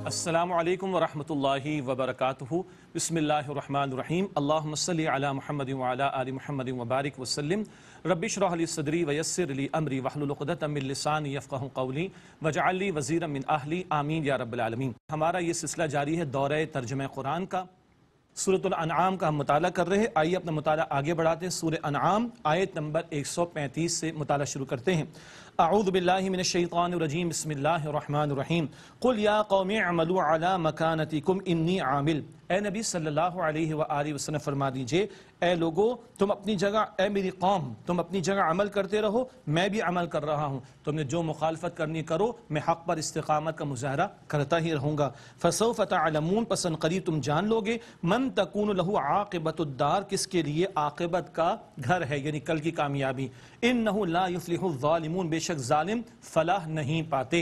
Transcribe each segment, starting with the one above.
السلام علیکم ورحمۃ اللہ وبرکاتہ۔ بسم اللہ الرحمن الرحیم۔ اللہم صلی علی محمد وعلی آل محمد وبارک وسلم۔ رب اشرح لی صدری ویسر لی امری واحلل عقدۃ من لسانی یفقہوا قولی واجعل لی وزیرا من اہلی آمین یا رب العالمین۔ ہمارا یہ سلسلہ جاری ہے دورہ ترجمہ قرآن کا۔ سورۃ الانعام کا ہم مطالعہ کر رہے ہیں۔ آئیے اپنا مطالعہ آگے بڑھاتے ہیں۔ سورہ انعام آیت نمبر 135 سے مطالعہ شروع کرتے ہیں۔ اعوذ باللہ من الشیطان الرجیم، بسم اللہ الرحمن الرحیم۔ قل یا قوم اعملوا علی مکانتکم انی عامل۔ اے نبی صلی اللہ علیہ وآلہ وسلم فرما دیجئے، اے لوگو تم اپنی جگہ، اے میری قوم تم اپنی جگہ عمل کرتے رہو، میں بھی عمل کر رہا ہوں، تم نے جو مخالفت کرنی کرو، میں حق پر استقامت کا مظاہرہ کرتا ہی رہوں گا۔ فسوف تعلمون، پس ان قریب تم جان لوگے، من تکون لہ عاقبۃ الدار، کس کے لیے عاقبت کا گھر ہے، یعنی کل کی کامیابی۔ انہ لا یفلح الظالمون، بے شک ظالم فلاح نہیں پاتے۔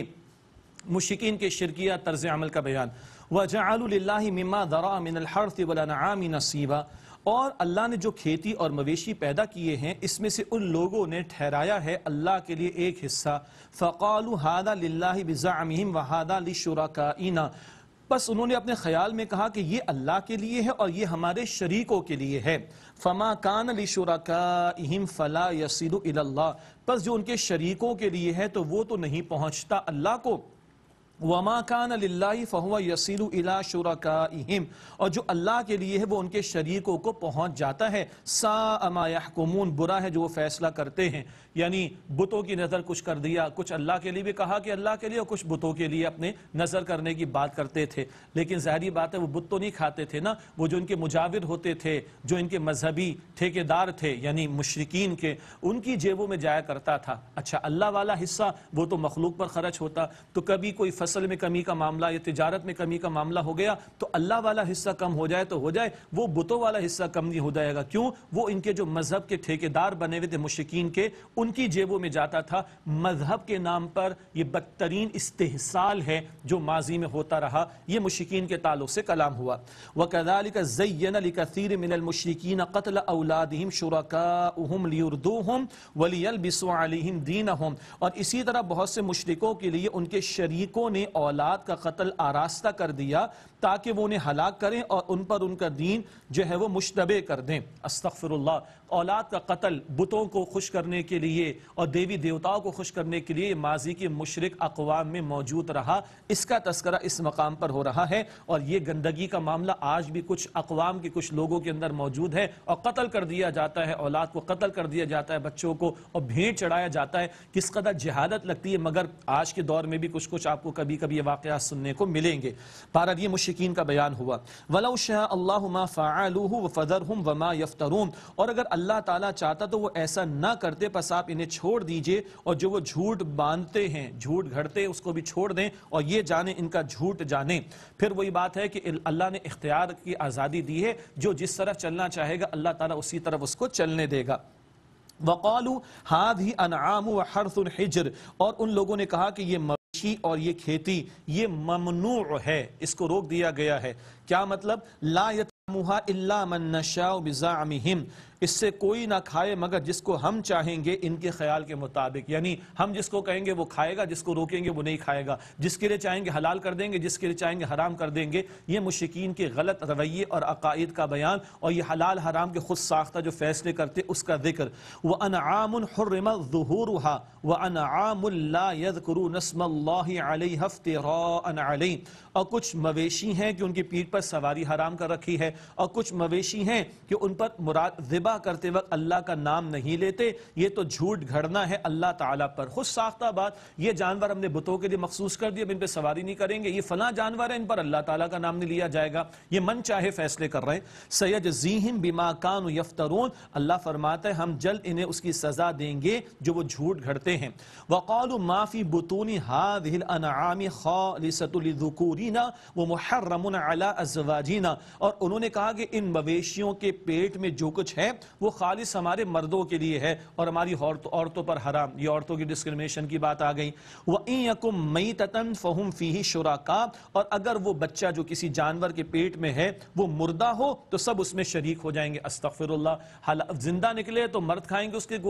مشرکین کے شرکیہ طرز عمل کا بیان۔ وَجَعَلُوا لِلَّهِ مِمَّا ذَرَأَ مِنَ الْحَرْثِ وَالْأَنْعَامِ نَصِيبًا، اور اللہ نے جو کھیتی اور مویشی پیدا کیے ہیں اس میں سے ان لوگوں نے ٹھہرایا ہے اللہ کے لیے ایک حصہ۔ فَقَالُوا هَذَا لِلَّهِ بِزَعْمِهِمْ وَهَذَا لِشُرَكَائِنَا، بس انہوں نے اپنے خیال میں کہا کہ یہ اللہ کے لیے ہے اور یہ ہمارے شریکوں کے لیے ہے۔ فَمَا كَانَ لِشُرَكَائِهِمْ فَلَا يَصِلُ إِلَى اللَّهِ، بس جو ان کے شریکوں کے لیے ہے تو وہ تو نہیں پہنچتا اللہ کو۔ وَمَا كَانَ لِلَّهِ فَهُوَ يَصِلُ إِلَى شُرَكَائِهِمْ، اور جو اللہ کے لیے ہے وہ ان کے شریکوں کو پہنچ جاتا ہے۔ سَاءَ مَا يَحْكُمُونَ، برا ہے جو وہ فیصلہ کرتے ہیں، یعنی بتوں کی نظر کچھ کر دیا، کچھ اللہ کے لیے بھی کہا کہ اللہ کے لیے، اور کچھ بتوں کے لیے اپنے نظر کرنے کی بات کرتے تھے۔ لیکن ظاہری بات ہے وہ بت تو نہیں کھاتے تھے نا، وہ جو ان کے مجاور ہوتے تھے، جو ان کے مذہبی ٹھیکیدار تھے یعنی مشرکین کے، ان کی جیبوں میں جایا کرتا تھا۔ اچھا اللہ والا حصہ وہ تو مخلوق پر خرچ ہوتا، تو کبھی کوئی فصل میں کمی کا معاملہ یا تجارت میں کمی کا معاملہ ہو گیا تو اللہ والا حصہ کم ہو جائے تو ہو جائے، وہ بتوں والا حصہ کم نہیں ہو جائے گا۔ کیوں؟ وہ ان کے جو مذہب کے ٹھیکیدار بنے ہوئے تھے مشرکین کے، ان کی جیبوں میں جاتا تھا۔ مذہب کے نام پر یہ بدترین استحصال ہے جو ماضی میں ہوتا رہا، یہ مشرکین کے تعلق سے کلام ہوا۔ وَكَذَلِكَ زَيَّنَ لِكَثِيرٍ مِنَ الْمُشْرِكِينَ قَتْلَ أَوْلَادِهِمْ شُرَكَاؤُهُمْ لِيُرْدُوهُمْ وَلِيَلْبِسُوا عَلَيْهِمْ دِينَهُمْ، اور اسی طرح بہت سے مشرکوں کے لیے ان کے شریکوں نے اولاد کا قتل آراستہ کر دیا تاکہ وہ انہیں ہلاک کریں اور ان پر ان کا دین جو ہے وہ مشتبہ کر دیں۔ استغفر اللہ۔ اولاد کا قتل بتوں کو خوش کرنے کے لیے اور دیوی دیوتاؤں کو خوش کرنے کے لیے ماضی کے مشرک اقوام میں موجود رہا، اس کا تذکرہ اس مقام پر ہو رہا ہے، اور یہ گندگی کا معاملہ آج بھی کچھ اقوام کے کچھ لوگوں کے اندر موجود ہے، اور قتل کر دیا جاتا ہے، اولاد کو قتل کر دیا جاتا ہے، بچوں کو، اور بھیڑ چڑھایا جاتا ہے۔ کس قدر جہالت لگتی ہے، مگر آج کے دور میں بھی کچھ آپ کو کبھی کبھی یہ واقعات سننے کو ملیں گے۔ بہرحال یہ مشرکین کا بیان ہوا۔ وَلَوْ شَاءَ اللَّهُ مَا فَعَلُوهُ وَفَذَرْهُمْ وَمَا يَفْتَرُونَ، اور اگر اللہ تعالیٰ چاہتا تو وہ ایسا نہ کرتے، پس آپ انہیں چھوڑ دیجئے، اور جو وہ جھوٹ باندھتے ہیں، جھوٹ گھڑتے اس کو بھی چھوڑ دیں، اور یہ جانیں ان کا جھوٹ جانیں۔ پھر وہی بات ہے کہ اللہ نے اختیار کی آزادی دی ہے، جو جس طرف چلنا چاہے گا اللہ تعالیٰ اسی طرف اس کو چلنے دے گا۔ وَقَالُوا هَذِهِ أَنْعَامُ وَحَرْثٌ حِجْرٌ، اور ان لوگوں نے کہا کہ یہ مویشی اور یہ کھیتی یہ ممنوع ہے، اس کو روک دیا گیا ہے۔ کیا مطلب؟ لا يطعمها إلا من نشاء بزعمهم، اس سے کوئی نہ کھائے مگر جس کو ہم چاہیں گے ان کے خیال کے مطابق، یعنی ہم جس کو کہیں گے وہ کھائے گا، جس کو روکیں گے وہ نہیں کھائے گا، جس کے لیے چاہیں گے حلال کر دیں گے، جس کے لیے چاہیں گے حرام کر دیں گے۔ یہ مشرکین کے غلط رویے اور عقائد کا بیان، اور یہ حلال حرام کے خود ساختہ جو فیصلے کرتے اس کا ذکر۔ وَأَنْعَامٌ حُرِّمَتْ ظُهُورُهَا وَأَنْعَامٌ لَا يَذْكُرُونَ اسْمَ اللَّهِ عَلَيْهَا افْتِرَاءً عَلَيْهِ، اور کچھ مویشی ہیں کہ ان کی پیٹھ پر سواری حرام کر رکھی ہے، اور کچھ مویشی ہیں کہ ان پر مراد ذبح کرتے وقت اللہ کا نام نہیں لیتے، یہ تو جھوٹ گھڑنا ہے اللہ تعالیٰ پر، خود ساختہ بات۔ یہ جانور ہم نے بتوں کے لیے مخصوص کر دیا، اب ان پہ سواری نہیں کریں گے، یہ فلاں جانور ہے ان پر اللہ تعالیٰ کا نام نہیں لیا جائے گا، یہ من چاہے فیصلے کر رہے ہیں۔ سَيَجْزِيهِمْ بِمَا كَانُوا يَفْتَرُونَ، اللہ فرماتا ہے ہم جلد انہیں اس کی سزا دیں گے جو وہ جھوٹ گھڑتے ہیں۔ وَقَالُوا مَا فِي بُطُونِ هَذِهِ الْأَنْعَامِ خَالِصَةٌ لِذُكُورِنَا وَمُحَرَّمٌ عَلَىٰ أَزْوَاجِنَا، اور انہوں نے کہا کہ ان مویشیوں کے پیٹ میں جو کچھ ہے وہ خالص ہمارے مردوں کے لیے ہے اور ہماری عورتوں پر حرام، یہ عورتوں کی ڈسکریمنیشن کی بات آ گئی۔ وَإِن يَكُن مَيْتَةً فَهُمْ فِيهِ شُرَكَاء، اور اگر وہ بچہ جو کسی جانور کے پیٹ میں ہے وہ مردہ ہو تو سب اس میں شریک ہو جائیں گے۔ استغفر اللہ۔ زندہ نکلے تو مرد کھائیں گے اس کے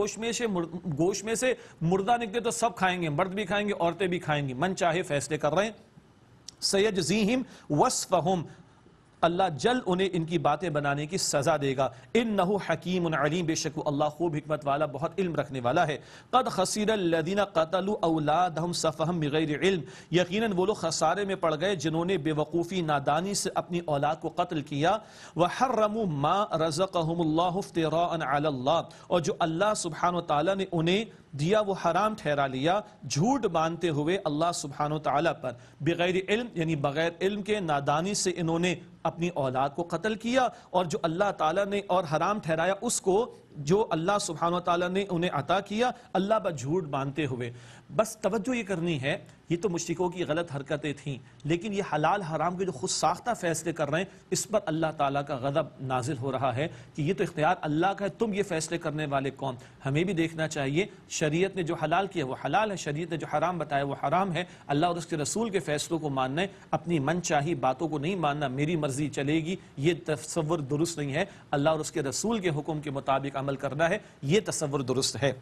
گوشت میں سے، مردہ نکلے تو سب کھائیں گے، مرد بھی کھائیں گے عورتیں بھی کھائیں گی، من چاہے فیصلے کر رہے ہیں۔ سیجزیہم وصفہم، اللہ جل انہیں ان کی باتیں بنانے کی سزا دے گا. انہو حکیم علیم، بے شک وہ اللہ خوب حکمت والا بہت علم رکھنے والا ہے. قد خسر الذین قتلوا اولادہم سفہم بغیر علم، یقیناً وہ لوگ خسارے میں پڑ گئے جنہوں نے بے وقوفی نادانی سے اپنی اولاد کو قتل کیا. وحرموا ما رزقہم اللہ افتراء علی اللہ، اور جو اللہ سبحانہ وتعالی نے انہیں دیا وہ حرام ٹھہرا لیا جھوٹ باندھتے ہوئے اللہ سبحانہ وتعالی پر. بغیر علم یعنی بغیر علم کے، نادانی سے انہوں نے اپنی اولاد کو قتل کیا، اور جو اللہ تعالیٰ نے اور حرام ٹھہرایا اس کو جو اللہ سبحانہ وتعالیٰ نے انہیں عطا کیا اللہ پر جھوٹ باندھتے ہوئے. بس توجہ یہ کرنی ہے، یہ تو مشرکوں کی غلط حرکتیں تھیں، لیکن یہ حلال حرام کے جو خود ساختہ فیصلے کر رہے ہیں اس پر اللہ تعالیٰ کا غضب نازل ہو رہا ہے کہ یہ تو اختیار اللہ کا ہے، تم یہ فیصلے کرنے والے کون. ہمیں بھی دیکھنا چاہیے شریعت نے جو حلال کیا وہ حلال ہے، شریعت نے جو حرام بتایا وہ حرام ہے. اللہ اور اس کے رسول کے فیصلوں کو ماننا ہے، اپنی من چاہی باتوں کو نہیں ماننا. میری مرضی چلے گی یہ تصور درست نہیں ہے، اللہ اور اس کے رسول کے حکم کے مطابق عمل کرنا ہے، یہ تصور درست ہے.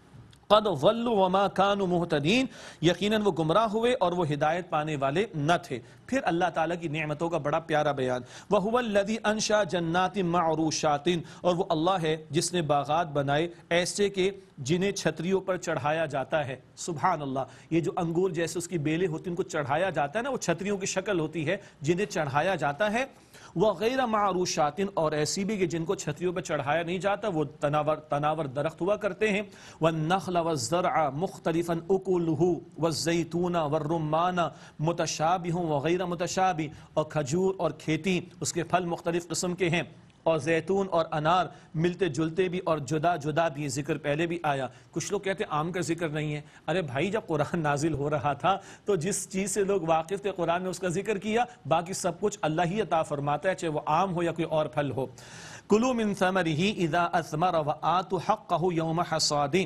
قد ضلوا وما كانوا مهتدين، یقیناً وہ گمراہ ہوئے اور وہ ہدایت پانے والے نہ تھے. پھر اللہ تعالیٰ کی نعمتوں کا بڑا پیارا بیان. وَهُوَ الَّذِي أَنشَأَ جَنَّاتٍ مَعْرُوشَاتٍ، اور وہ اللہ ہے جس نے باغات بنائے ایسے کہ جنہیں چھتریوں پر چڑھایا جاتا ہے. سبحان اللہ، یہ جو انگور جیسے اس کی بیلیں ہوتی ہیں ان کو چڑھایا جاتا ہے نا، وہ چھتریوں کی شکل ہوتی ہے جنہیں چڑھایا جاتا ہے. وغیرہ معروشات، اور ایسی بھی کہ جن کو چھتریوں پہ چڑھایا نہیں جاتا، وہ تناور درخت ہوا کرتے ہیں. والنخل والزرع مختلفا اکلہ والزیتون والرمان متشابہ وغیر متشابہ، اور کھجور اور کھیتی اس کے پھل مختلف قسم کے ہیں، اور زیتون اور انار ملتے جلتے بھی اور جدا جدا بھی. یہ ذکر پہلے بھی آیا. کچھ لوگ کہتے ہیں آم کا ذکر نہیں ہے. ارے بھائی جب قرآن نازل ہو رہا تھا تو جس چیز سے لوگ واقف تھے قرآن نے اس کا ذکر کیا، باقی سب کچھ اللہ ہی عطا فرماتا ہے، چاہے وہ آم ہو یا کوئی اور پھل ہو. کلوا من ثمرہ اذا اثمر وآتوا حقہ یوم حصادہ،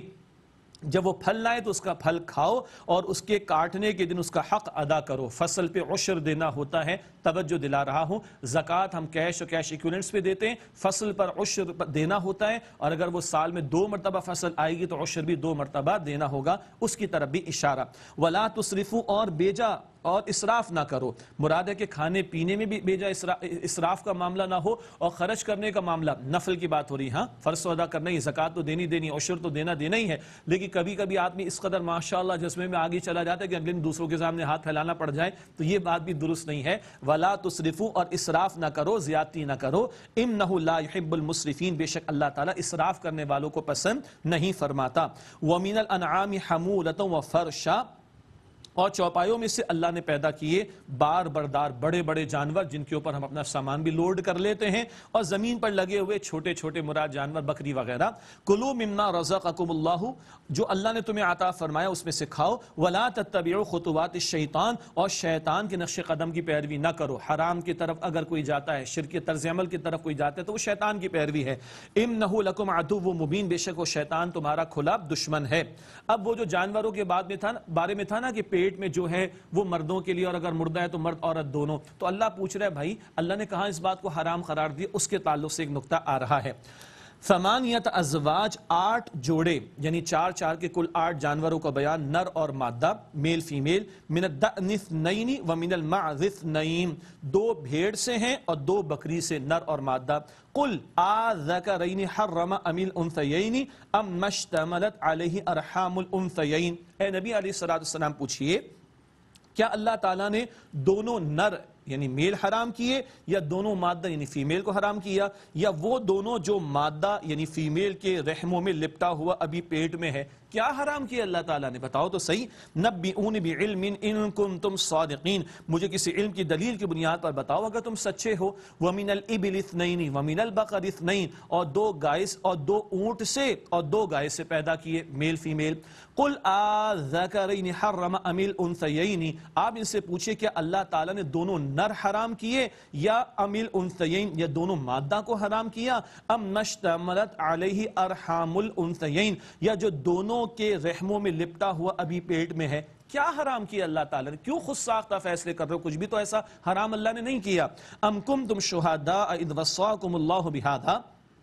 جب وہ پھل لائے تو اس کا پھل کھاؤ اور اس کے کاٹنے کے دن اس کا حق ادا کرو. فصل پہ عشر دینا ہوتا ہے، توجہ دلا رہا ہوں. زکوٰۃ ہم کیش و کیش ایکویلنٹس پہ دیتے ہیں، فصل پر عشر دینا ہوتا ہے، اور اگر وہ سال میں 2 مرتبہ فصل آئے گی تو عشر بھی 2 مرتبہ دینا ہوگا. اس کی طرف بھی اشارہ. ولا تسرفوا، اور بیجا اور اسراف نہ کرو. مراد ہے کہ کھانے پینے میں بھی بیجا اسراف کا معاملہ نہ ہو، اور خرچ کرنے کا معاملہ نفل کی بات ہو رہی. ہاں فرض ادا کرنا ہی، زکوٰۃ تو دینی، عشر تو دینا ہی ہے، لیکن کبھی کبھی آدمی اس قدر ماشاءاللہ جذبے میں آگے چلا جاتا ہے کہ اگلے دن دوسروں کے سامنے ہاتھ پھیلانا پڑ جائے، تو یہ بات بھی درست نہیں ہے. ولا تسرفوا، اور اسراف نہ کرو، زیادتی نہ کرو. انہ لا يحب المسرفین، بے شک اللہ تعالیٰ اسراف کرنے والوں کو پسند نہیں فرماتا. ومن الانعام حمولۃ وفرشا، اور چوپایوں میں سے اللہ نے پیدا کیے بار بردار بڑے بڑے جانور جن کے اوپر ہم اپنا سامان بھی لوڈ کر لیتے ہیں، اور زمین پر لگے ہوئے چھوٹے چھوٹے مراد جانور بکری وغیرہ. کلوا مما رزقکم اللہ، جو اللہ نے تمہیں عطا فرمایا اس میں سے کھاؤ. ولا تتبعوا خطوات الشیطان، اور شیطان کے نقش قدم کی پیروی نہ کرو. حرام کی طرف اگر کوئی جاتا ہے، شرک طرز عمل کی طرف کوئی جاتا ہے تو وہ شیطان کی پیروی ہے. انہ لکم عدو مبین، بے شک وہ شیطان تمہارا کھلا دشمن ہے. اب وہ جو جانوروں کے بارے میں تھا نا کہ پیٹ میں جو ہے وہ مردوں کے لیے، اور اگر مردہ ہے تو مرد عورت دونوں، تو اللہ پوچھ رہا ہے بھائی اللہ نے کہاں اس بات کو حرام قرار دیا. اس کے تعلق سے ایک نقطہ آ رہا ہے. 8 ازواج، 8 جوڑے، یعنی 4 کے کل 8 جانوروں کا بیان، نر اور مادہ، میل فیمیل. من الدأن 2 ومن المعز 2، 2 بھیڑ سے ہیں اور 2 بکری سے، نر اور مادہ. قل آذکرین حرم ام الانثیین ام اشتملت علیہ ارحام الانثیین، اے نبی علیہ السلام پوچھئے کیا اللہ تعالیٰ نے دونوں نر یعنی میل حرام کیے، یا دونوں مادہ یعنی فیمیل کو حرام کیا، یا وہ دونوں جو مادہ یعنی فیمیل کے رحموں میں لپٹا ہوا ابھی پیٹ میں ہے، کیا حرام کیا اللہ تعالیٰ نے؟ بتاؤ تو صحیح. نبئونی بعلم ان کنتم صادقین، مجھے کسی علم کی دلیل کی بنیاد پر بتاؤ اگر تم سچے ہو. ومن الابل 2 ومن البقر 2، اور 2 گائے اور 2 اونٹ سے اور 2 گائے سے پیدا کیے، میل فیمیل. قل آذکرین حرم ام الانثیین، آپ ان سے پوچھیں کیا اللہ تعالیٰ نے دونوں نر حرام کیے یا ام الانثیین یا دونوں مادہ کو حرام کیا. ام مشتملت علیہ ارحام الانثیین، یا جو دونوں کے رحموں میں لپٹا ہوا ابھی پیٹ میں ہے. کیا حرام کیا اللہ تعالیٰ نے؟ کیوں خود ساختہ فیصلے کر رہے ہو؟ کچھ بھی تو ایسا حرام اللہ نے نہیں کیا. ام کنتم شہداء اذ وصاکم اللہ بہذا،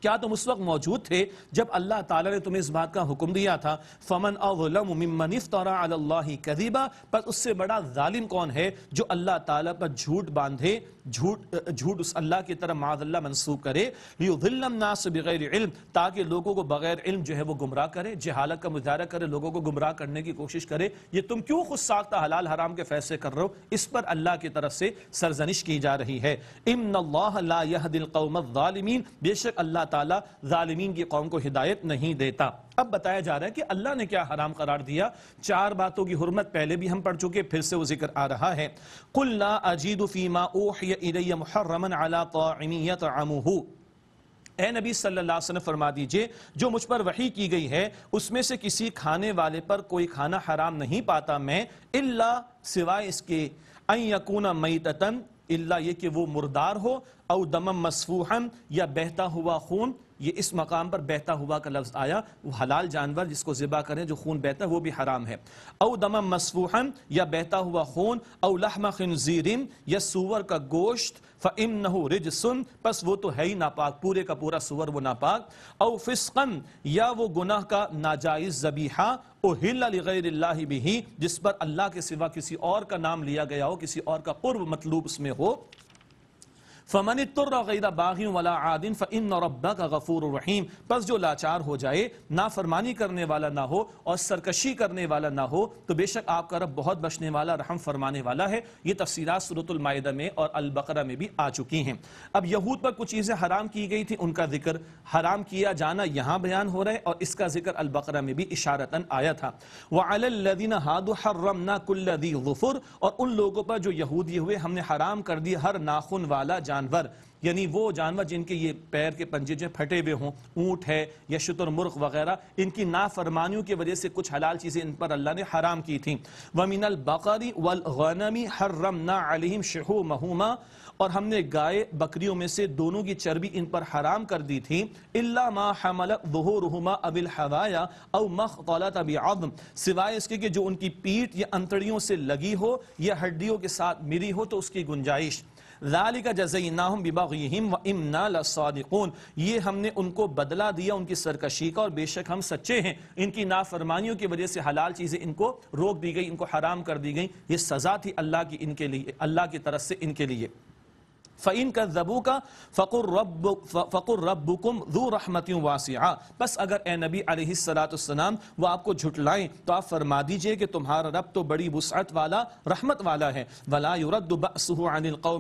کیا تم اس وقت موجود تھے جب اللہ تعالیٰ نے تمہیں اس بات کا حکم دیا تھا فمن اظلم ممن افترى علی اللہ کذبا، پس اس سے بڑا ظالم کون ہے جو اللہ تعالیٰ پر جھوٹ باندھے، جھوٹ اس اللہ کی طرف معاذ اللہ منسوب کرے، لیضل الناس بغیر علم، تاکہ لوگوں کو بغیر علم جو ہے وہ گمراہ کرے، جہالت کا مظاہرہ کرے، لوگوں کو گمراہ کرنے کی کوشش کرے۔ یہ تم کیوں خود ساختہ حلال حرام کے فیصلے کر رہے ہو؟ اس پر اللہ کی طرف سے سرزنش کی جا رہی ہے۔ ان اللہ لا یہدی القوم الظالمین، بے شک اللہ تعالیٰ ظالمین کی قوم کو ہدایت نہیں دیتا۔ اب بتایا جا رہا ہے کہ اللہ نے کیا حرام قرار دیا۔ 4 باتوں کی حرمت پہلے بھی ہم پڑھ چکے، پھر سے وہ ذکر آ رہا ہے۔ قُلْ لَا أَجِدُ فِي مَا أُوحِيَ إِلَيَّ مُحَرَّمًا عَلَىٰ طَاعِمٍ يَطْعَمُهُ، اے نبی صلی اللہ علیہ وسلم فرما دیجئے جو مجھ پر وحی کی گئی ہے اس میں سے کسی کھانے والے پر کوئی کھانا حرام نہیں پاتا میں، الا سوائے اس کے ان یکون میتتن، الا یہ کہ وہ مردار ہو، او دمم مسفوحا یا بہتا ہوا خون، یہ اس مقام پر بہتا ہوا کا لفظ آیا، وہ حلال جانور جس کو ذبح کریں جو خون بہتا ہے وہ بھی حرام ہے۔ او دمم مسفوحا یا بہتا ہوا خون، او لحم خنزیر یا سور کا گوشت، فَإِنَّهُ رِجْسٌ، پس وہ تو ہے ہی ناپاک، پورے کا پورا سور وہ ناپاک، او فسقن یا وہ گناہ کا ناجائز ذبیحہ، اُحِلَّ لِغَيْرِ اللَّهِ بِهِ، جس پر اللہ کے سوا کسی اور کا نام لیا گیا ہو، کسی اور کا قرب مطلوب اس میں ہو۔ فمن اضطر غیر باغ ولا عاد فإن ربک غفور رحیم، پس جو لاچار ہو جائے، نافرمانی کرنے والا نہ ہو اور سرکشی کرنے والا نہ ہو، تو بے شک آپ کا رب بہت بخشنے والا، رحم فرمانے والا ہے۔ یہ تفصیلات سورۃ المائدہ میں اور البقرہ میں بھی آ چکی ہیں۔ اب یہود پر کچھ چیزیں حرام کی گئی تھی، ان کا ذکر حرام کیا جانا یہاں بیان ہو رہا ہے، اور اس کا ذکر البقرہ میں بھی اشارتاً آیا تھا۔ وعلی الذین ہادوا حرمنا کل ذی ظفر، اور ان لوگوں پر جو یہودی ہوئے ہم نے حرام کر دی ہر ناخن والا جانور، یعنی وہ جانور جن کے یہ پیر کے پنجے جو پھٹے ہوئے ہوں، اونٹ ہے یا شتر مرغ وغیرہ، ان کی نافرمانیوں کی وجہ سے کچھ حلال چیزیں ان پر اللہ نے حرام کی تھیں۔ وَمِنَ الْبَقَرِ وَالْغَنَمِ حَرَّمْنَا عَلَيْهِمْ شُحُومَهُمَا، اور ہم نے گائے بکریوں میں سے دونوں کی چربی ان پر حرام کر دی تھی، إِلَّا مَا حَمَلَتْ ظُهُورُهُمَا أَوِ الْحَوَايَا أَوْ مَا اخْتَلَطَ بِعَظْمٍ، سوائے اس کے کہ جو ان کی پیٹھ یا انتڑیوں سے لگی ہو یا ہڈیوں کے ساتھ ملی ہو تو اس کی گنجائش۔ ذَلِكَ جَزَيْنَاهُمْ بِبَغْيِهِمْ وَإِنَّا لَصَادِقُونَ، یہ ہم نے ان کو بدلہ دیا ان کی سرکشی کا، اور بے شک ہم سچے ہیں۔ ان کی نافرمانیوں کی وجہ سے حلال چیزیں ان کو روک دی گئی، ان کو حرام کر دی گئی، یہ سزا تھی اللہ کی ان کے لیے، اللہ کی طرف سے ان کے لیے۔ فَإِن كَذَّبُوكَ فَقُلْ رَبُّكُمْ ذُو رَحْمَةٍ وَاسِعَةٍ، بس اگر اے نبی علیہ السلام وہ آپ کو جھٹلائیں تو آپ فرما دیجئے کہ تمہارا رب تو بڑی وسعت والا، رحمت والا ہے۔ وَلَا يُرَدُّ بَأْسُهُ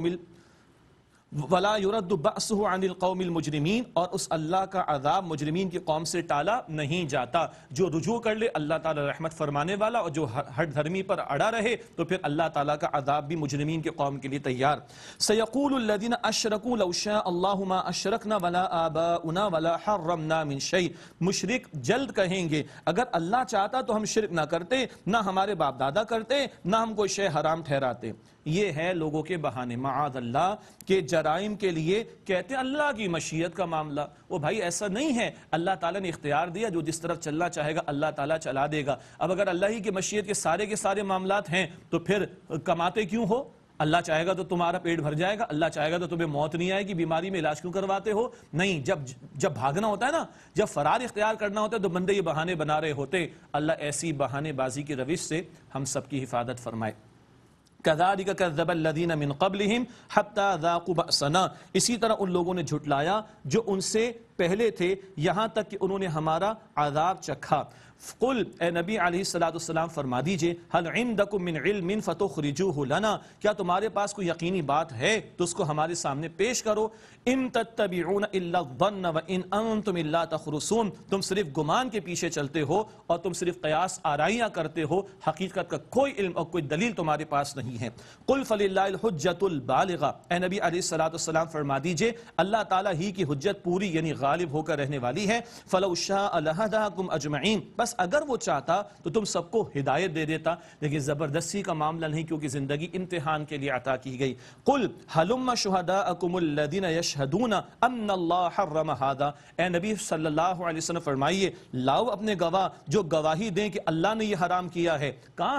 عَنِ الْقَوْمِ الْمُجْرِمِينَ، اور اس اللہ کا عذاب مجرمین کی قوم سے ٹالا نہیں جاتا۔ جو رجوع کر لے اللہ تعالیٰ رحمت فرمانے والا، اور جو ہٹ دھرمی پر اڑا رہے تو پھر اللہ تعالیٰ کا عذاب بھی مجرمین کی قوم کے لیے تیار۔ سَيَقُولُ الَّذِينَ أَشْرَكُوا لَوْ شَاءَ اللَّهُ مَا أَشْرَكْنَا وَلَا آبَاؤُنَا وَلَا حَرَّمْنَا مِنْ شَيْءٍ، مشرک جلد کہیں گے اگر اللہ چاہتا تو ہم شرک نہ کرتے، نہ ہمارے باپ دادا کرتے، نہ ہم کوئی شے حرام ٹھہراتے۔ یہ ہے لوگوں کے بہانے، معاذ اللہ، کہ جرائم کے لیے کہتے ہیں اللہ کی مشیت کا معاملہ۔ وہ بھائی ایسا نہیں ہے، اللہ تعالیٰ نے اختیار دیا، جو جس طرف چلنا چاہے گا اللہ تعالیٰ چلا دے گا۔ اب اگر اللہ ہی کی مشیت کے سارے معاملات ہیں تو پھر کماتے کیوں ہو؟ اللہ چاہے گا تو تمہارا پیٹ بھر جائے گا، اللہ چاہے گا تو تمہیں موت نہیں آئے گی، بیماری میں علاج کیوں کرواتے ہو؟ نہیں، جب بھاگنا ہوتا ہے نا، جب فرار اختیار کرنا ہوتا ہے تو بندے یہ بہانے بنا رہے ہوتے۔ اللہ ایسی بہانے بازی کی روش سے ہم سب کی حفاظت فرمائے۔ كَذَلِكَ كَذَّبَ الَّذِينَ مِن قَبْلِهِمْ حَتَّى ذَاقُوا بَأْسَنَا، اسی طرح ان لوگوں نے جھٹلایا جو ان سے پہلے تھے، یہاں تک کہ انہوں نے ہمارا عذاب چکھا۔ قل، اے نبی علیہ السلام فرما دیجئے، هل عندكم من علم فتخرجوه لنا، کیا تمہارے پاس کوئی یقینی بات ہے تو اس کو ہمارے سامنے پیش کرو۔ ان تتبعون الا الظن وان انتم الا تخرصون، تم صرف گمان کے پیچھے چلتے ہو اور تم صرف قیاس آرائیاں کرتے ہو، حقیقت کا کوئی علم اور کوئی دلیل تمہارے پاس نہیں ہے۔ قل فللہ الحجۃ البالغہ، اے نبی علیہ السلام فرما دیجئے اللہ تعالیٰ ہی کی حجت پوری یعنی غالب ہو کر رہنے والی ہے۔ فلو شاء لہداکم اجمعین، بس اگر وہ چاہتا تو تم سب کو ہدایت دے دیتا، لیکن زبردستی کا معاملہ نہیں، کیونکہ زندگی امتحان کے لیے عطا کی گئی۔ قل ہلم شہداءکم الذین یشہدون ان اللہ حرم ھذا، اے نبی صلی اللہ علیہ وسلم فرمائیے لاؤ اپنے گواہ جو گواہی دیں کہ اللہ نے یہ حرام کیا ہے۔ کہاں ہے؟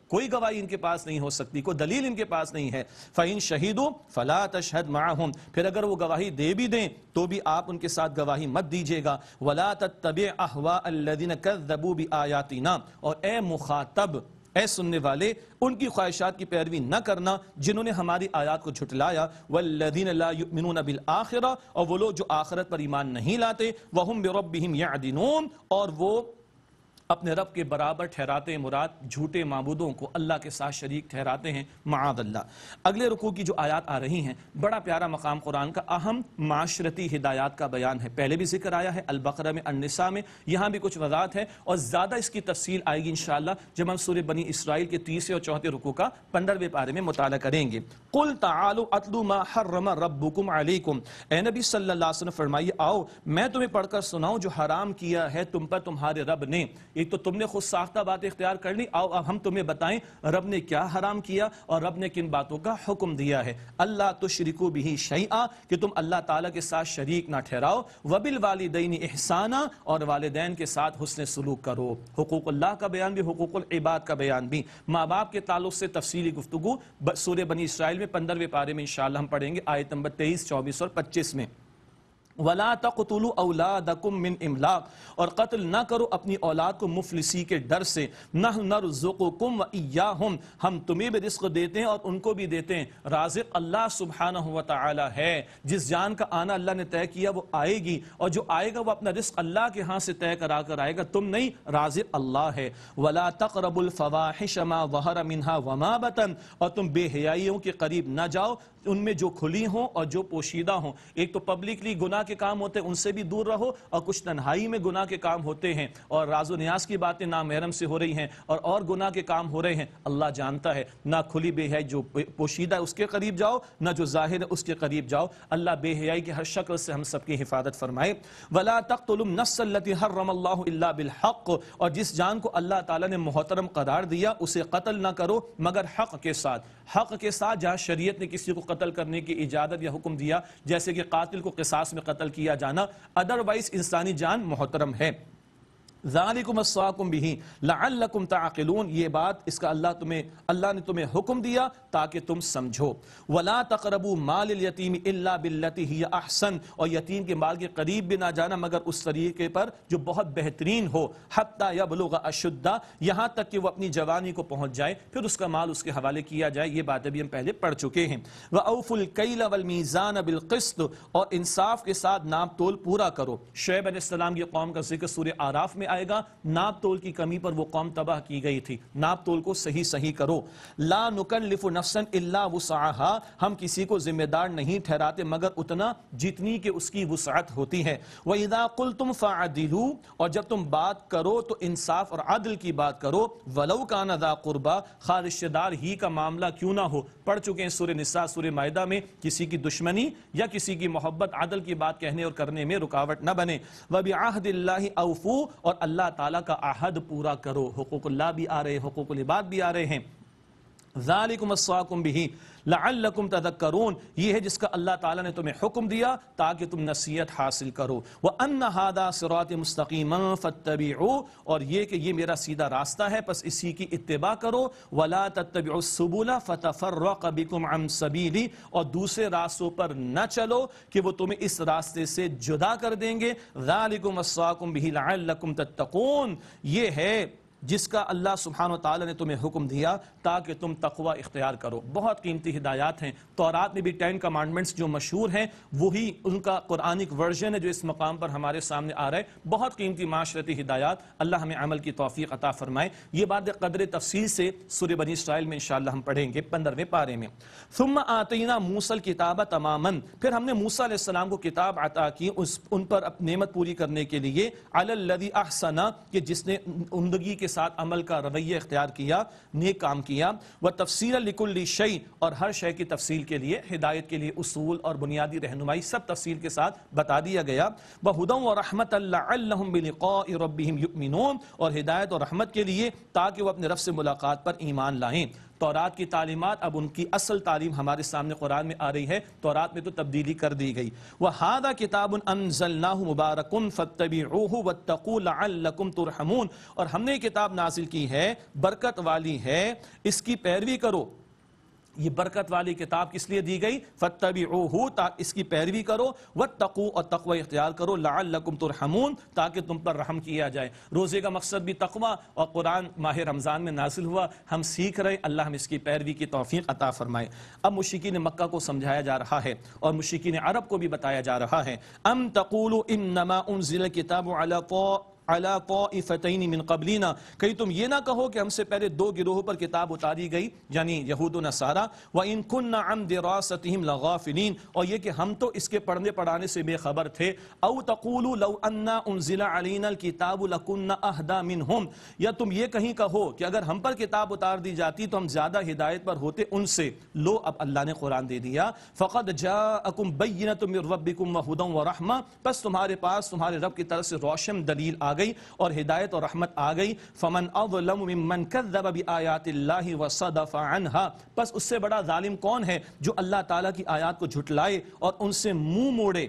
کوئی گواہی ان کے پاس نہیں ہو سکتی، کوئی دلیل ان کے پاس نہیں ہے۔ فَإِن شَهِدُوا فَلَا تَشْهَدْ مَعَهُمْ، پھر اگر وہ گواہی دے بھی دیں تو بھی آپ ان کے ساتھ گواہی مت دیجیے گا۔ وَلَا تَتَّبِعْ أَهْوَاءَ الَّذِينَ كَذَّبُوا بِآيَاتِنَا، اور اے مخاطب، اے سننے والے، ان کی خواہشات کی پیروی نہ کرنا جنہوں نے ہماری آیات کو جھٹلایا۔ والذین لا یؤمنون بالآخرہ، اور وہ لوگ جو آخرت پر ایمان نہیں لاتے۔ وہم بربہم یعدلون، اور وہ اپنے رب کے برابر ٹھہراتے ہیں، مراد جھوٹے معبودوں کو اللہ کے ساتھ شریک ٹھہراتے ہیں، معاذ اللہ۔ اگلے رکوع کی جو آیات آ رہی ہیں، بڑا پیارا مقام قرآن کا اہم معاشرتی ہدایات کا بیان ہے۔ پہلے بھی ذکر آیا ہے البقرہ میں، النساء میں، یہاں بھی کچھ وضاحت ہے، اور زیادہ اس کی تفصیل آئے گی انشاءاللہ جب ہم سورہ بنی اسرائیل کے 3 اور 4 رکوع کا 15ویں پارے میں مطالعہ کریں گے۔ قل تعالوا اتلوا ما حرم ربکم علیکم، اے نبی صلی اللہ علیہ وسلم فرمائیے آؤ میں تمہیں پڑھ کر سناؤں جو حرام کیا ہے تم پر تمہارے رب نے۔ ایک تو تم نے خود ساختہ بات اختیار کر لی، آؤ اب ہم تمہیں بتائیں رب نے کیا حرام کیا اور رب نے کن باتوں کا حکم دیا ہے۔ اللہ تشرکوا بہ شیئا، کہ تم اللہ تعالیٰ کے ساتھ شریک نہ ٹھہراؤ۔ وبالوالدین احسانا، اور والدین کے ساتھ حسن سلوک کرو۔ حقوق اللہ کا بیان بھی، حقوق العباد کا بیان بھی، ماں باپ کے تعلق سے تفصیلی گفتگو سورہ بنی اسرائیل میں 15ویں پارے میں انشاءاللہ ہم پڑھیں گے، آیت نمبر 23، 24 اور 25 میں۔ وَلَا تَقْتُلُوا أَوْلَادَكُمْ مِنْ إِمْلَاقٍ، اور قتل نہ کرو اپنی اولاد کو مفلسی کے ڈر سے۔ نَحْنُ نَرْزُقُكُمْ وَإِيَّاهُمْ، ہم تمہیں بھی رزق دیتے ہیں اور ان کو بھی دیتے ہیں۔ رازق اللہ سبحانہ وتعالی ہے، جس جان کا آنا اللہ نے طے کیا وہ آئے گی، اور جو آئے گا وہ اپنا رزق اللہ کے ہاں سے طے کرا کر آئے گا، تم نہیں، رازق اللہ ہے۔ وَلَا تَقْرَبُوا الْفَوَاحِشَ مَا ظَهَرَ مِنْهَا وَمَا بَطَنَ، اور تم بے حیائیوں کے قریب نہ جاؤ، ان میں جو کھلی ہوں اور جو پوشیدہ ہوں۔ ایک تو پبلکلی گناہ کے کام ہوتے ہیں، ان سے بھی دور رہو، اور کچھ تنہائی میں گناہ کے کام ہوتے ہیں اور راز و نیاز کی باتیں نامحرم سے ہو رہی ہیں اور گناہ کے کام ہو رہے ہیں، اللہ جانتا ہے۔ نہ کھلی بے حیائی جو پوشیدہ ہے اس کے قریب جاؤ، نہ جو ظاہر ہے اس کے قریب جاؤ۔ اللہ بے حیائی کے ہر شکل سے ہم سب کی حفاظت فرمائے۔ وَلَا تَقْتُلُوا النَّفْسَ الَّتِي حَرَّمَ اللَّهُ إِلَّا بِالْحَقِّ، اور جس جان کو اللہ تعالیٰ نے محترم قرار دیا اسے قتل نہ کرو مگر حق کے ساتھ۔ حق کے ساتھ، جہاں شریعت نے کسی کو قتل کرنے کی اجازت یا حکم دیا، جیسے کہ قاتل کو قصاص میں قتل کیا جانا، ادروائز انسانی جان محترم ہے۔ ذالکم وصاکم بہ لعلکم تعقلون، یہ بات اس کا اللہ نے تمہیں حکم دیا تاکہ تم سمجھو۔ ولا تقربوا مال الیتیم الا باللتی ہی احسن، اور یتیم کے مال کے قریب بھی نہ جانا مگر اس طریقے پر جو بہت بہترین ہو۔ حتی یبلغ اشدہ، یہاں تک کہ وہ اپنی جوانی کو پہنچ جائے، پھر اس کا مال اس کے حوالے کیا جائے۔ یہ باتیں بھی ہم پہلے پڑھ چکے ہیں۔ وأوفوا الکیل والمیزان بالقسط، اور انصاف کے ساتھ ناپ تول پورا کرو۔ شعیب علیہ السلام کی قوم کا ذکر سورہ اعراف میں آئے گا، ناپ تول کی کمی پر وہ قوم تباہ کی گئی تھی۔ ناپ تول کو صحیح کرو۔ لا نکلف نفسا الا وسعها، ہم کسی کو ذمہ دار نہیں ٹھہراتے مگر اتنا جتنی کہ اس کی وسعت ہوتی ہے۔ واذا قلتم فعدلوا، اور جب تم بات کرو تو انصاف اور عدل کی بات کرو۔ ولو کان ذا قربا، خواہ رشتہ دار ہی کا معاملہ کیوں نہ ہو۔ پڑھ چکے ہیں سورہ نساء، سورہ مائدہ میں، کسی کی دشمنی یا کسی کی محبت عدل کی بات کہنے اور کرنے میں رکاوٹ نہ بنے۔ وبعہد اللہ اوفوا، اور اللہ تعالیٰ کا عہد پورا کرو۔ حقوق اللہ بھی آ رہے ہیں، حقوق العباد بھی آ رہے ہیں۔ ذالکم وصاکم بہ لعلکم تذکرون، یہ ہے جس کا اللہ تعالیٰ نے تمہیں حکم دیا تاکہ تم نصیحت حاصل کرو۔ وَأَنَّ هَذَا صِرَاطِ مُسْتَقِيمًا فَاتَّبِعُوهُ، اور یہ کہ یہ میرا سیدھا راستہ ہے پس اسی کی اتباع کرو۔ وَلَا تَتَّبِعُوا السُّبُلَ فَتَفَرَّقَ بِكُمْ عَنْ سَبِيلِهِ، اور دوسرے راستوں پر نہ چلو کہ وہ تمہیں اس راستے سے جدا کر دیں گے۔ ذَلِكُمْ وَصَّاكُمْ بِهِ لَعَلَّكُمْ تَتَّقُونَ، یہ ہے جس کا اللہ سبحانہ وتعالی نے تمہیں حکم دیا تاکہ تم تقوی اختیار کرو۔ بہت قیمتی ہدایات ہیں۔ تورات میں بھی 10 کمانڈمنٹس جو مشہور ہیں وہی ان کا قرآنک ورژن ہے جو اس مقام پر ہمارے سامنے آ رہا ہے۔ بہت قیمتی معاشرتی ہدایات، اللہ ہمیں عمل کی توفیق عطا فرمائے۔ یہ بات قدر تفصیل سے سورہ بنی اسرائیل میں انشاءاللہ ہم پڑھیں گے 15ویں پارے میں۔ ثم آتینا موسیٰ الکتاب تماما، پھر ہم نے موسیٰ علیہ السلام کو کتاب عطا کی ان پر نعمت پوری کرنے کے لیے، علی الذی احسن، کہ جس نے عمدگی کے ساتھ عمل کا رویہ اختیار کیا، نیک کام کیا، وتفصیلا لکل شیء، اور ہر شے کی تفصیل کے لیے، ہدایت کے لیے اصول اور بنیادی رہنمائی سب تفصیل کے ساتھ بتا دیا گیا۔ وہدی ورحمۃ لعلہم بلقاء ربہم یؤمنون، اور ہدایت اور رحمت کے لیے تاکہ وہ اپنے رب سے ملاقات پر ایمان لائیں۔ تورات کی تعلیمات اب ان کی اصل تعلیم ہمارے سامنے قرآن میں آ رہی ہے، تورات میں تو تبدیلی کر دی گئی۔ وَهَذَا كِتَابٌ أَنزَلْنَاهُ مُبَارَكٌ فَاتَّبِعُوهُ وَاتَّقُوا لَعَلَّكُمْ تُرْحَمُونَ، اور ہم نے یہ کتاب نازل کی ہے، برکت والی ہے، اس کی پیروی کرو۔ یہ برکت والی کتاب کس لیے دی گئی؟ فَاتَّبِعُوهُ، اس کی پیروی کرو، وَاتَّقُوا، اور تقوی اختیار کرو، لَعَلَّكُمْ تُرْحَمُونَ، تاکہ تم پر رحم کیا جائے۔ روزے کا مقصد بھی تقوی، اور قرآن ماہ رمضان میں نازل ہوا، ہم سیکھ رہے، اللہ ہم اس کی پیروی کی توفیق عطا فرمائے۔ اب مشرکین مکہ کو سمجھایا جا رہا ہے اور مشرکین عرب کو بھی بتایا جا رہا ہے۔ ام تقولوا انما انزل الكتاب علی طائفتین من قبلنا، کہیں تم یہ نہ کہو کہ ہم سے پہلے دو گروہوں پر کتاب اتاری گئی، یعنی یہود و نصارہ، وَإِن كُنَّا عَن دِرَاسَتِهِمْ لَغَافِلِينَ، اور یہ کہ ہم تو اس کے پڑھنے پڑھانے سے بے خبر تھے۔ او تقولوا لو انا انزل علینا الکتاب لکنا اہدی منہم، یا تم یہ کہیں کہو کہ اگر ہم پر کتاب اتار دی جاتی تو ہم زیادہ ہدایت پر ہوتے ان سے۔ لو، اب اللہ نے قرآن دے دیا، فقد جاءکم بینۃ من ربکم وہدی ورحمہ، پس تمہارے پاس تمہارے رب کی طرف سے روشن دلیل آ گئی اور ہدایت اور رحمت آ گئی۔ فمن اظلم ممن کذب بآیات اللہ وصدف عنہا، پس اس سے بڑا ظالم کون ہے جو اللہ تعالیٰ کی آیات کو جھٹلائے اور ان سے منہ موڑے۔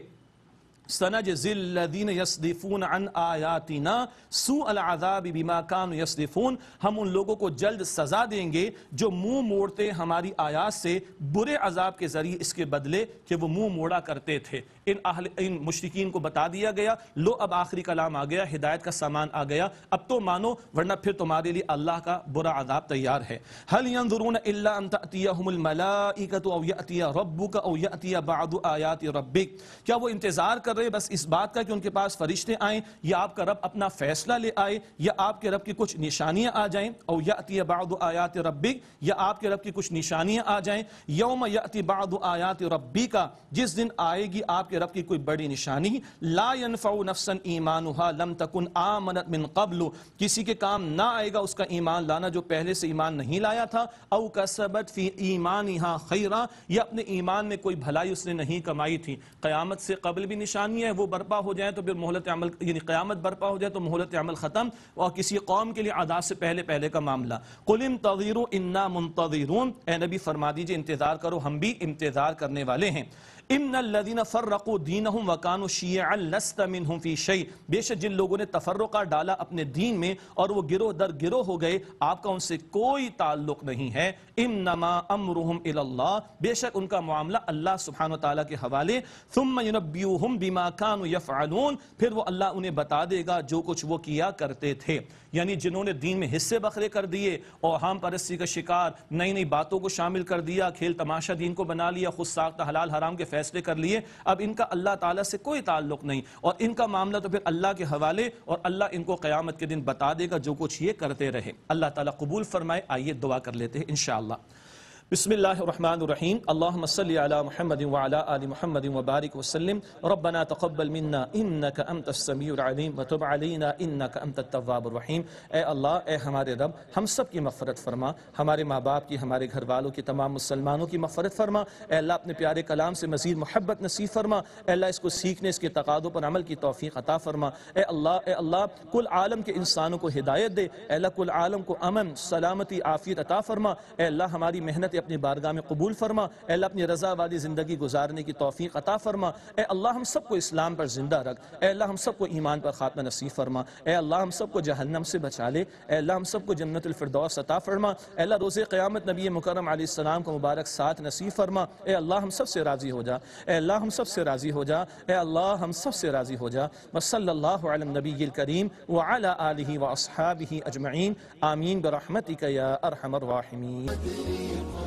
سنجزی الذین یصدفون عن آیاتنا سوء العذاب بما کانوا یصدفون، ہم ان لوگوں کو جلد سزا دیں گے جو منہ موڑتے ہماری آیات سے برے عذاب کے ذریعے اس کے بدلے کہ وہ منہ موڑا کرتے تھے۔ ان مشرکین کو بتا دیا گیا، لو اب آخری کلام آ گیا، ہدایت کا سامان آ گیا، اب تو مانو ورنہ پھر تمہارے لیے اللہ کا برا عذاب تیار ہے۔ هل ينظرون الا ان تأتيهم الملائکۃ او یأتی ربک او یأتی بعض آیات ربک، کیا وہ انتظار کر رہے بس اس بات کا کہ ان کے پاس فرشتے آئیں یا آپ کا رب اپنا فیصلہ لے آئے یا آپ کے رب کی کچھ نشانیاں آ جائیں؟ او یأتی بعض آیات ربک، یا آپ کے رب کی کچھ نشانیاں آ جائیں۔ یوم یأتی بعض آیات ربک، جس دن آئے گی آپ کے رب کی کوئی بڑی نشانی، لا ينفع نفسا ایمانها لم تکن آمنت من قبل، کسی کے کام نہ آئے گا اس کا ایمان لانا جو پہلے سے ایمان نہیں لایا تھا، او کسبت فی ایمانها خیرا، یا اپنے ایمان میں کوئی بھلائی اس نے نہیں کمائی تھی۔ قیامت سے قبل بھی نشانی ہے، وہ برپا ہو جائیں تو پھر مہلت عمل، یعنی قیامت برپا ہو جائے تو مہلت عمل ختم، اور کسی قوم کے لیے عذاب سے پہلے پہلے کا معاملہ۔ قل انتظروا انا منتظرون، اے نبی فرما دیجئے انتظار کرو، ہم بھی انتظار کرنے والے ہیں۔ ان الذين فرقوا دينهم وكانوا شيعا لست منهم في شيء، بے شک جن لوگوں نے تفرقہ ڈالا اپنے دین میں اور وہ گروہ در گروہ ہو گئے، آپ کا ان سے کوئی تعلق نہیں ہے۔ انما امرهم الى اللہ، بے شک ان کا معاملہ اللہ سبحانہ وتعالی کے حوالے۔ ثم ينبئهم بما كانوا يفعلون، پھر وہ اللہ انہیں بتا دے گا جو کچھ وہ کیا کرتے تھے، یعنی جنہوں نے دین میں حصے بکھرے کر دیے، اوہام پرستی کا شکار، نئی نئی باتوں کو شامل کر دیا، کھیل تماشا دین کو بنا لیا، خود ساختہ حلال حرام کے فیصلے کر لیے، اب ان کا اللہ تعالیٰ سے کوئی تعلق نہیں، اور ان کا معاملہ تو پھر اللہ کے حوالے، اور اللہ ان کو قیامت کے دن بتا دے گا جو کچھ یہ کرتے رہے۔ اللہ تعالیٰ قبول فرمائے۔ آئیے دعا کر لیتے ہیں انشاءاللہ۔ بسم اللہ الرحمن الرحیم، اللہم صلی علی محمد وعلی آل محمد وبارک وسلم، ربنا تقبل منا انک انت السمیع العلیم وتب علینا انک انت التواب الرحیم۔ اے اللہ، اے ہمارے رب، ہم سب کی مغفرت فرما، ہمارے ماں باپ کی، ہمارے گھر والوں کی، تمام مسلمانوں کی مغفرت فرما۔ اے اللہ، اپنے پیارے کلام سے مزید محبت نصیب فرما۔ اے اللہ، اس کو سیکھنے، اس کے تقاضوں پر عمل کی توفیق عطا فرما۔ اے اللہ کل عالم کے انسانوں کو ہدایت دے۔ اے اللہ، کل عالم کو امن، سلامتی، عافیت عطا فرما۔ اے اللہ، ہماری محنت اپنی بارگاہ میں قبول فرما۔ اے اللہ، اپنی رضا والی زندگی گزارنے کی توفیق عطا فرما۔ اے اللہ، ہم سب کو اسلام پر زندہ رکھ۔ اے اللہ، ہم سب کو ایمان پر خاتمہ نصیب فرما۔ اے اللہ، ہم سب کو جہنم سے بچا لے۔ اے اللہ، ہم سب کو جنت الفردوس عطا فرما۔ اے اللہ، روز قیامت نبی مکرم علیہ السلام کو مبارک ساتھ نصیب فرما۔ اے اللہ، ہم سب سے راضی ہو جا۔ اے اللہ، ہم سب سے راضی ہو جا۔ اے اللہ، ہم سب سے راضی ہو جا۔ وصلی اللہ علی النبی الکریم وعلی آلہ واصحابہ اجمعین، آمین برحمتک یا ارحم الراحمین۔